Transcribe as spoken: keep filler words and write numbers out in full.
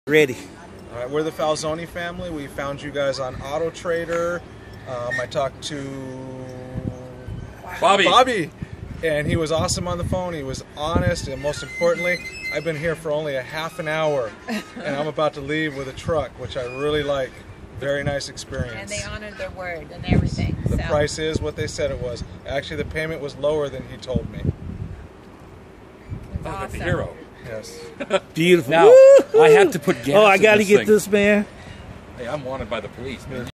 Ready. All right, we're the Falzoni family. We found you guys on Auto Trader. Um, I talked to Bobby. Bobby, and he was awesome on the phone. He was honest, and most importantly, I've been here for only a half an hour, and I'm about to leave with a truck, which I really like. Very nice experience. And they honored their word and everything. The so. price is what they said it was. Actually, the payment was lower than he told me. It's Oh, awesome. the hero. Yes. Beautiful. Now, Woo! I have to put gas Oh, I in got to this get thing. this, man. Hey, I'm wanted by the police, man.